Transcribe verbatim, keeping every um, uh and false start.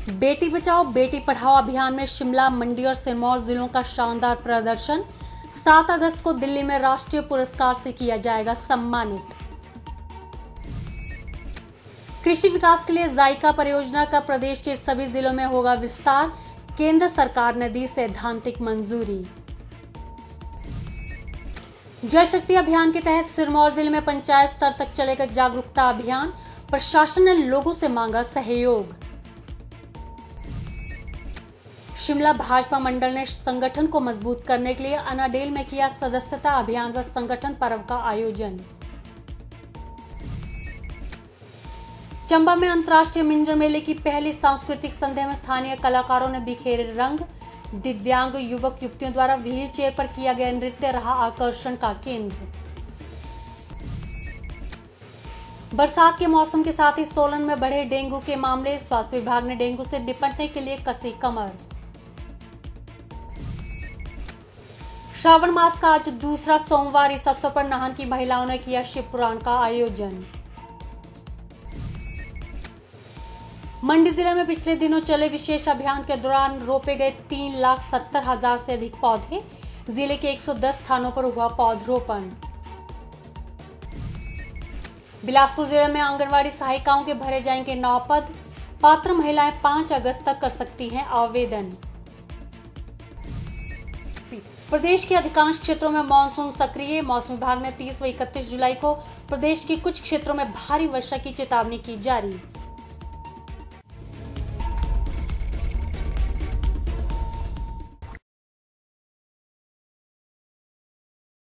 बेटी बचाओ बेटी पढ़ाओ अभियान में शिमला, मंडी और सिरमौर जिलों का शानदार प्रदर्शन। सात अगस्त को दिल्ली में राष्ट्रीय पुरस्कार से किया जाएगा सम्मानित। कृषि विकास के लिए जायका परियोजना का प्रदेश के सभी जिलों में होगा विस्तार। केंद्र सरकार ने दी सैद्धांतिक मंजूरी। जल शक्ति अभियान के तहत सिरमौर जिले में पंचायत स्तर तक चलेगा जागरूकता अभियान। प्रशासन ने लोगों से मांगा सहयोग। शिमला भाजपा मंडल ने संगठन को मजबूत करने के लिए अनाडेल में किया सदस्यता अभियान व संगठन पर्व का आयोजन। चंबा में अंतर्राष्ट्रीय मिंजर मेले की पहली सांस्कृतिक संध्या में स्थानीय कलाकारों ने बिखेरे रंग। दिव्यांग युवक युवतियों द्वारा व्हील चेयर पर किया गया नृत्य रहा आकर्षण का केंद्र। बरसात के मौसम के साथ ही सोलन में बढ़े डेंगू के मामले। स्वास्थ्य विभाग ने डेंगू से निपटने के लिए कसी कमर। श्रावण मास का आज दूसरा सोमवार, इस अवसर पर नाहन की महिलाओं ने किया शिव पुराण का आयोजन। मंडी जिले में पिछले दिनों चले विशेष अभियान के दौरान रोपे गए तीन लाख सत्तर हजार से अधिक पौधे। जिले के एक सौ दस स्थानों पर हुआ पौधरोपण। बिलासपुर जिले में आंगनवाड़ी सहायिकाओं के भरे जाएंगे नौ पद। पात्र महिलाएं पांच अगस्त तक कर सकती हैं आवेदन। प्रदेश के अधिकांश क्षेत्रों में मानसून सक्रिय। मौसम विभाग ने तीस व इकतीस जुलाई को प्रदेश के कुछ क्षेत्रों में भारी वर्षा की चेतावनी की जारी।